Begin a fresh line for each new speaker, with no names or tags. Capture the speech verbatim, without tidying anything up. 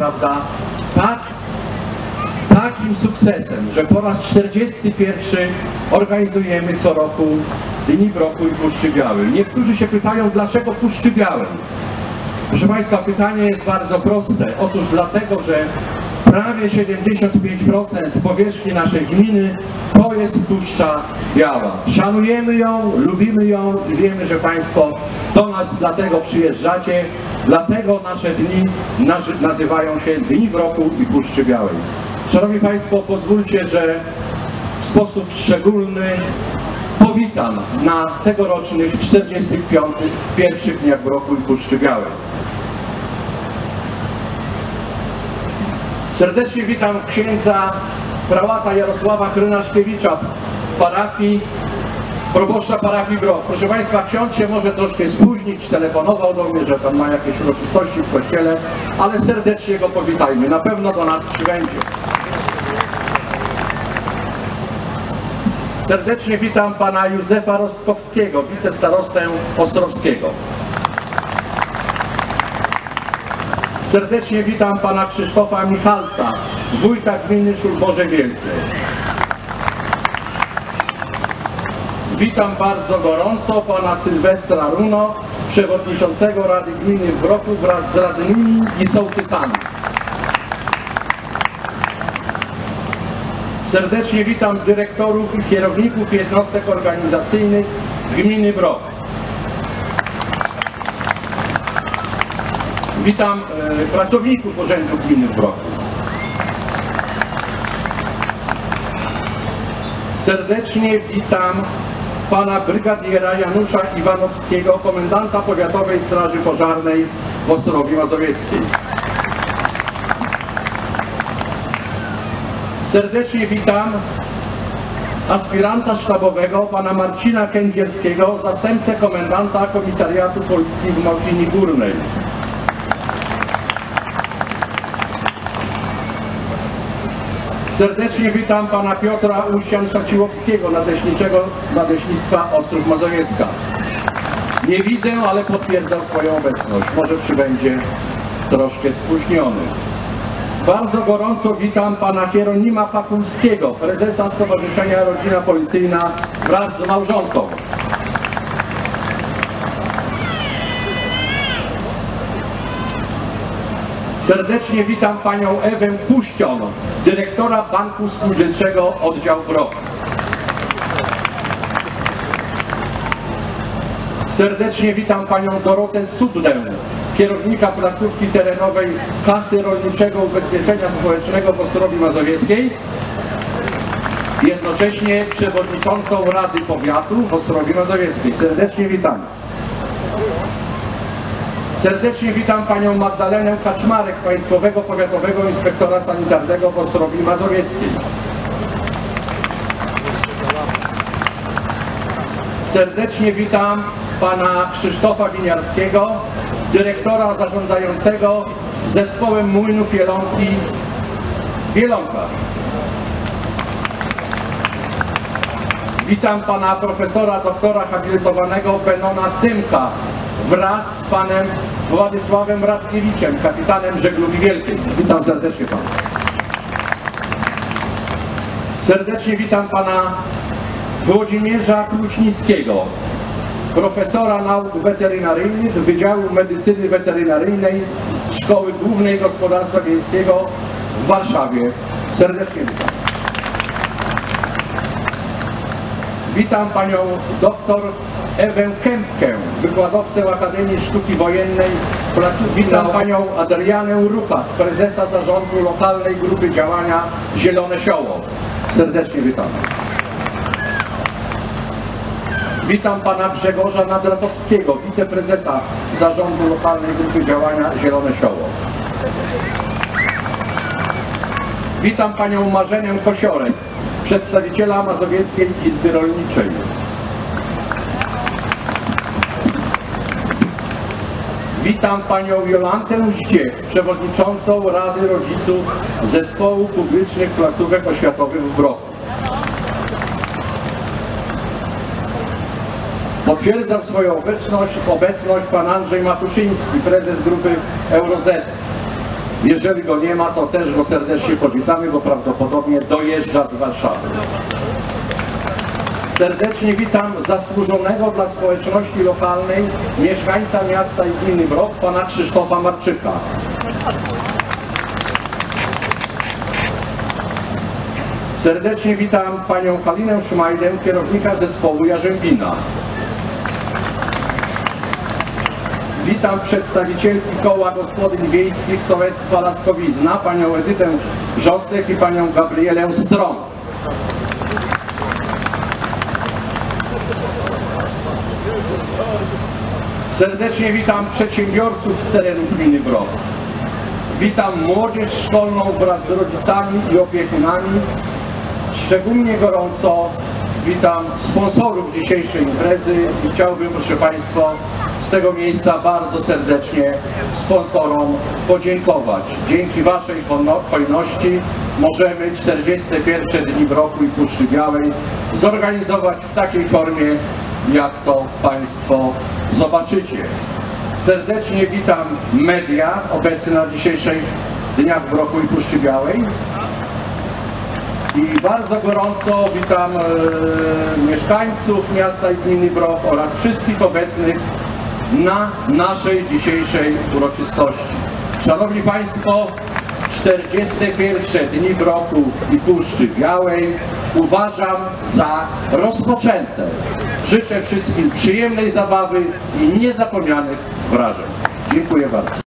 prawda, tak, takim sukcesem, że po raz czterdziesty pierwszy organizujemy co roku Dni Broku i Puszczy Białej. Niektórzy się pytają, dlaczego Puszczy Białej? Proszę Państwa, pytanie jest bardzo proste. Otóż dlatego, że prawie siedemdziesiąt pięć procent powierzchni naszej gminy to jest Puszcza Biała. Szanujemy ją, lubimy ją i wiemy, że Państwo do nas dlatego przyjeżdżacie, dlatego nasze dni nazywają się Dni Broku i Puszczy Białej. Szanowni Państwo, pozwólcie, że w sposób szczególny powitam na tegorocznych czterdziestych pierwszych Dniach Broku i Puszczy Białej. Serdecznie witam księdza prałata Jarosława Chrynaszkiewicza, parafii, proboszcza parafii Brok. Proszę Państwa, ksiądz się może troszkę spóźnić, telefonował do mnie, że tam ma jakieś uroczystości w kościele, ale serdecznie go powitajmy, na pewno do nas przybędzie. Serdecznie witam pana Józefa Rostkowskiego, wicestarostę Ostrowskiego. Serdecznie witam pana Krzysztofa Michalca, wójta gminy Szulborze Wielkie. Witam bardzo gorąco pana Sylwestra Runo, przewodniczącego Rady Gminy w Broku wraz z radnymi i sołtysami. Serdecznie witam dyrektorów i kierowników jednostek organizacyjnych gminy Brok. Witam e, pracowników Urzędu Gminy w Broku. Serdecznie witam pana brygadiera Janusza Iwanowskiego, komendanta Powiatowej Straży Pożarnej w Ostrowi Mazowieckiej. Serdecznie witam aspiranta sztabowego pana Marcina Kędzierskiego, zastępcę komendanta Komisariatu Policji w Małkini Górnej. Serdecznie witam pana Piotra Uścian-Szaciłowskiego, nadleśniczego Nadleśnictwa Ostrów Mazowiecka. Nie widzę, ale potwierdzam swoją obecność. Może przybędzie troszkę spóźniony. Bardzo gorąco witam pana Hieronima Pakulskiego, prezesa Stowarzyszenia Rodzina Policyjna wraz z małżonką. Serdecznie witam panią Ewę Puścion, dyrektora Banku Spółdzielczego Oddział Brok. Serdecznie witam panią Dorotę Suddę, kierownika placówki terenowej Kasy Rolniczego Ubezpieczenia Społecznego w Ostrowi Mazowieckiej, jednocześnie przewodniczącą Rady Powiatu w Ostrowi Mazowieckiej. Serdecznie witam. Serdecznie witam panią Magdalenę Kaczmarek, Państwowego Powiatowego Inspektora Sanitarnego w Ostrowi Mazowieckiej. Serdecznie witam pana Krzysztofa Winiarskiego, dyrektora zarządzającego zespołem młynów Jelonki w Jelonkach. Witam pana profesora doktora habilitowanego Benona Tymka wraz z panem Władysławem Radkiewiczem, kapitanem żeglugi wielkiej. Witam serdecznie pana. Serdecznie witam pana Włodzimierza Klucznickiego, profesora nauk weterynaryjnych Wydziału Medycyny Weterynaryjnej Szkoły Głównej Gospodarstwa Wiejskiego w Warszawie. Serdecznie witam. Witam panią doktor Ewę Kępkę, wykładowcę Akademii Sztuki Wojennej. Witam panią Adrianę Rupat, prezesa zarządu lokalnej grupy działania Zielone Sioło. Serdecznie witam. Witam pana Grzegorza Nadratowskiego, wiceprezesa zarządu lokalnej grupy działania Zielone Sioło. Witam panią Marzenę Kosiorek, przedstawiciela Mazowieckiej Izby Rolniczej. Witam panią Jolantę Zdziech, przewodniczącą Rady Rodziców Zespołu Publicznych Placówek Oświatowych w Broku. Potwierdzam swoją obecność, obecność pan Andrzej Matuszyński, prezes grupy Eurozet. Jeżeli go nie ma, to też go serdecznie powitamy, bo prawdopodobnie dojeżdża z Warszawy. Serdecznie witam zasłużonego dla społeczności lokalnej mieszkańca miasta i gminy Brok, pana Krzysztofa Marczyka. Serdecznie witam panią Halinę Szmajdę, kierownika zespołu Jarzębina. Witam przedstawicielki Koła Gospodyń Wiejskich Sołectwa Laskowizna, panią Edytę Wrzostek i panią Gabrielę Strom. Serdecznie witam przedsiębiorców z terenu gminy Brok. Witam młodzież szkolną wraz z rodzicami i opiekunami. Szczególnie gorąco witam sponsorów dzisiejszej imprezy i chciałbym, proszę Państwa, z tego miejsca bardzo serdecznie sponsorom podziękować. Dzięki Waszej hojności możemy czterdzieste pierwsze Dni Broku i Puszczy Białej zorganizować w takiej formie, jak to Państwo zobaczycie. Serdecznie witam media obecne na dzisiejszych Dniach Broku i Puszczy Białej. I bardzo gorąco witam e, mieszkańców miasta i gminy Brok oraz wszystkich obecnych na naszej dzisiejszej uroczystości. Szanowni Państwo, czterdzieste pierwsze Dni Broku i Puszczy Białej uważam za rozpoczęte. Życzę wszystkim przyjemnej zabawy i niezapomnianych wrażeń. Dziękuję bardzo.